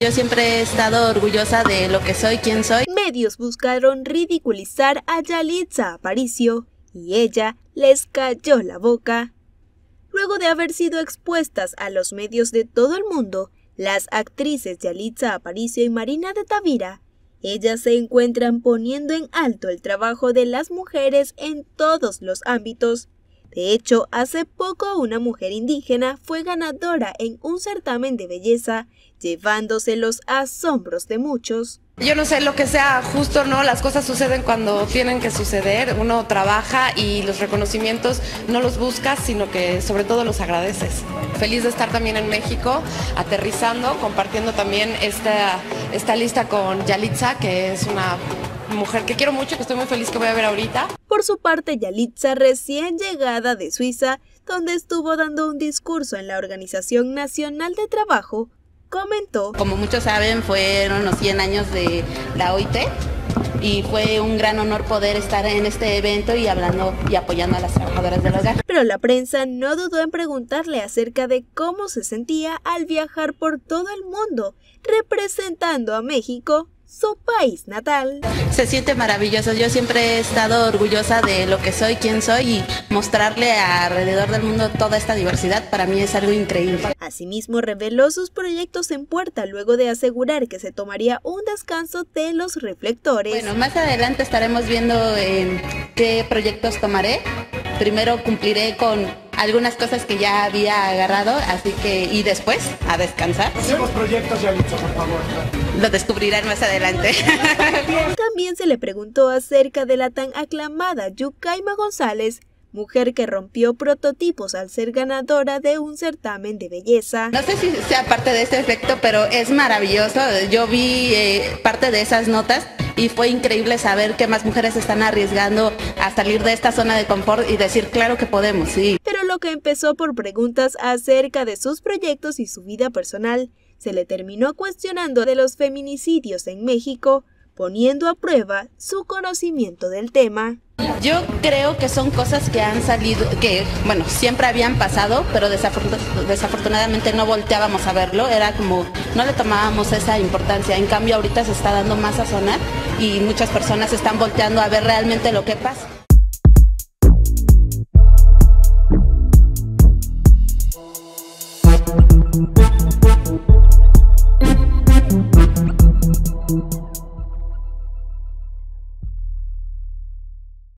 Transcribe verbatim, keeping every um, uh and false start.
Yo siempre he estado orgullosa de lo que soy, quién soy. Medios buscaron ridiculizar a Yalitza Aparicio y ella les cayó la boca. Luego de haber sido expuestas a los medios de todo el mundo, las actrices Yalitza Aparicio y Marina de Tavira, ellas se encuentran poniendo en alto el trabajo de las mujeres en todos los ámbitos. De hecho, hace poco una mujer indígena fue ganadora en un certamen de belleza, llevándose los asombros de muchos. Yo no sé lo que sea justo, ¿no? Las cosas suceden cuando tienen que suceder, uno trabaja y los reconocimientos no los buscas, sino que sobre todo los agradeces. Feliz de estar también en México, aterrizando, compartiendo también esta, esta lista con Yalitza, que es una mujer que quiero mucho, que estoy muy feliz que voy a ver ahorita. Por su parte, Yalitza, recién llegada de Suiza, donde estuvo dando un discurso en la Organización Nacional de Trabajo, comentó: Como muchos saben, fueron los cien años de la O I T y fue un gran honor poder estar en este evento y hablando y apoyando a las trabajadoras del hogar. Pero la prensa no dudó en preguntarle acerca de cómo se sentía al viajar por todo el mundo, representando a México, su país natal. Se siente maravilloso. Yo siempre he estado orgullosa de lo que soy, quién soy, y mostrarle alrededor del mundo toda esta diversidad para mí es algo increíble. Asimismo, reveló sus proyectos en puerta luego de asegurar que se tomaría un descanso de los reflectores. Bueno, más adelante estaremos viendo eh, qué proyectos tomaré. Primero cumpliré con algunas cosas que ya había agarrado, así que y después a descansar. Hacemos proyectos, Yalitza, por favor. Lo descubrirán más adelante. También se le preguntó acerca de la tan aclamada Yukaima González, mujer que rompió prototipos al ser ganadora de un certamen de belleza. No sé si sea parte de este efecto, pero es maravilloso. Yo vi eh, parte de esas notas y fue increíble saber que más mujeres están arriesgando a salir de esta zona de confort y decir, claro que podemos, sí. Pero lo que empezó por preguntas acerca de sus proyectos y su vida personal, se le terminó cuestionando de los feminicidios en México, poniendo a prueba su conocimiento del tema. Yo creo que son cosas que han salido, que bueno, siempre habían pasado, pero desafortunadamente no volteábamos a verlo, era como, no le tomábamos esa importancia. En cambio ahorita se está dando más a sonar y muchas personas están volteando a ver realmente lo que pasa.